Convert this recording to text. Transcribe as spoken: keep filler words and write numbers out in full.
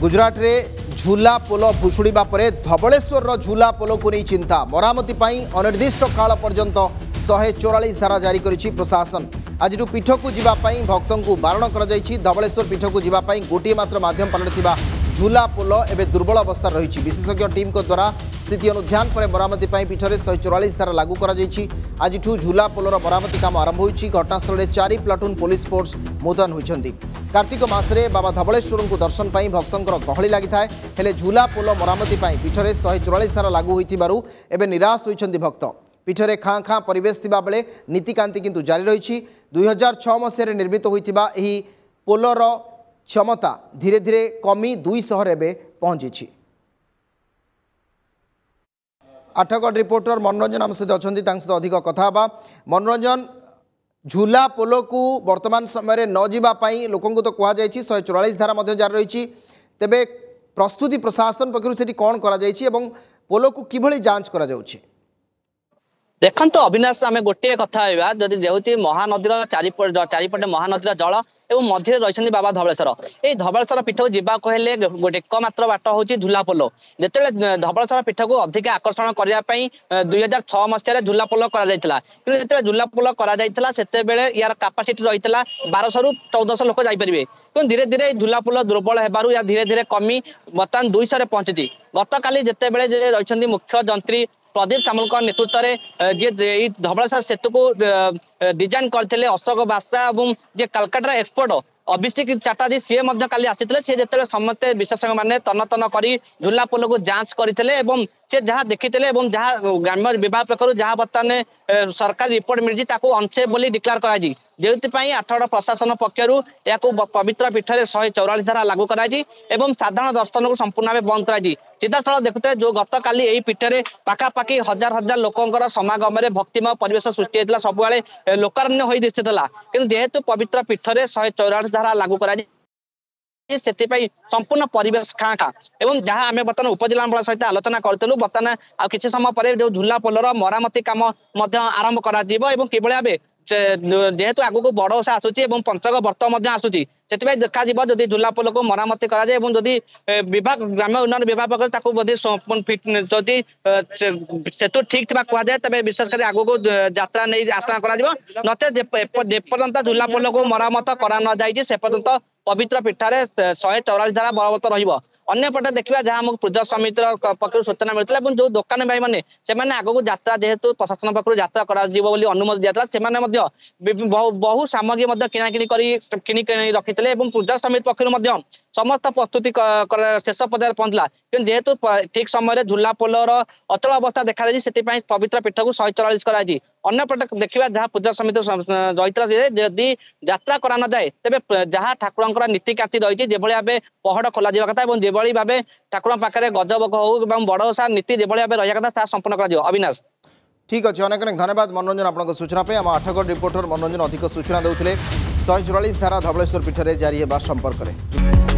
गुजरात रे झूला पोल भुशुड़ा पर धबलेश्वर झूला पोल को नहीं चिंता मरामती अनिर्दिष्ट काल पर्यंत शहे चौरालीस धारा जारी करिछि प्रशासन। आज पीठ को जीवाई भक्तों को बारण कर धबलेश्वर पीठ को जीवाई गोटे मात्र माध्यम पलटिथिबा झूला पोल एवं दुर्बल अवस्था रही। विशेषज्ञ टीम को द्वारा स्थिति अनुध्यान पर मरामती पीठ में शहे चौरालीस धारा लागू कर आज झूला पोलर मरामती काम आरंभ होती। घटनास्थल में चारि प्लाटून पुलिस फोर्स मुतयन होती। कार्तिक मासरे बाबा धबलेश्वर को दर्शन पाई भक्तों गहली लगी था हेले झूला पोल मरामती पीठ में शहे चौरालीस धारा लागू होते निराश होती भक्त। पीठ में खाँ खाँ परिवेश थिबा बेले नीतिकांति किंतु जारी रही। दुई हजार छह मसीह निर्मित होता पोलर क्षमता धीरे धीरे कमी दुई शहर एवं पहुंची। आठगढ़ रिपोर्टर मनोरंजन आम सहित अच्छा सहित अधिक कथा मनोरंजन झूला पोल को वर्तमान समय न जावाई लोक तो कहुई शहे चौरालीस धारा जारी रही। तेबे प्रस्तुति प्रशासन पक्षर से कौन कर पोल को किभली जांच करा जाउछि? देखो अविनाश आम गोटे कथा जदि जेहूँ महानदीर चारिपटे महानदीर जल एवं मध्य रही बाबा धबलेश्वर ये धबलेश्वर पीठ को जावाक हेले गोटे एकमात्र बाट हूँ झूला पोल। जिते धबलेश्वर पीठ को अधिक आकर्षण करने दुई हजार छह मसीह झूला पोल कर झूला पोल कर यार कैपेसिटी रही बारश रु चौदह लोक जापरेंगे कि धीरे धीरे झूला पोल दुर्बल होबारु या धीरे धीरे कमी बर्तमान दुईश पहुंची। गत काली जिते रही मुख्य जंत्री प्रदीप सामल नेतृत्व में जी धबलेश्वर सेतु को डिजाइन करते अशोक बास्ता और जे कलकाता एक्सपर्ट अभिषेक चैटार्जी सी काली आसी सी जो समस्त विशेषज्ञ मैंने तन तन कर झूला पोल को जांच करते से जहाँ देखी जहाँ ग्राम्य विभाग पक्ष जहाँ बर्तमान सरकारी रिपोर्ट मिली अनसेफ बोली डिक्लेयर कर आठगढ़ प्रशासन पक्षर या पवित्र पीठ में शहे चौरालीस धारा लागू कर साधारण दर्शन को संपूर्ण भाव बंद कर सीधास्थल देखुते जो गत काली यही पीठ में पाखापाखि हजार हजार लोकर समागम में भक्तिमय परिवेश सृष्टि होता सबुले लोकारण्य हो दिशा कि जेहेतु पवित्र पीठ में शहे चौरालीस धारा लागू कर से संपूर्ण परिवेश खाँ खाँ एवं जहाँ आम बर्तमान उपजिला सहित आलोचना करूँ बर्तमान आ किसी समय पर जो झूला पोलर मरामती काम आरंभ कर भाव जेहेतु आग को बड़ ओषा आसूची पंचक व्रत आसूची से देखा जदि झूला पोल को मरामती कराए जदि विभाग ग्राम्य उन्नयन विभाग पक्ष जदि सेतु ठीक थी कहुए तेज विशेषकर आग को यात्रा नहीं आशा करपर्यंत झूला पोल को मरामत करा न जाए से पर्यंत पवित्र पीठार शहे चौरालीस धारा बलवत्त रपटे देखा जहाँ पूजा समिति पक्ष सूचना मिलता है जो दुकान भाई मैंने से आग को यात्रा जेहेतु प्रशासन पक्ष यात्रा कर अनुमति दिया से बहु सामग्री किणाकिणी कर किणी रखी पूजा समिति पक्ष समस्त प्रस्तुति शेष पर्यायर पहुंचला कि जेहेतु ठीक समय झूला पोलर अचल अवस्था देखा से पवित्र पीठ को शहे चौरालीस कराई। अन्यपटे देखा जहाँ पूजा समिति रही जदि यात्रा करा न जाए तेज जहाँ ठाकुर नीतिकांति रही जो भाव पहड़ खोल कथा जो भाव ठाकुर पाखे गजभोग हो बड़ ओषा नीति जो भाव रहा कथा संपूर्ण कर। अविनाश ठीक अच्छे अनेक अनेक धन्यवाद मनोरंजन आपको सूचना पे आम आठगढ़ रिपोर्टर मनोरंजन अधिक सूचना देते शहे चौरालीस धारा धबलेश्वर पीठ में जारी होगा संपर्क में।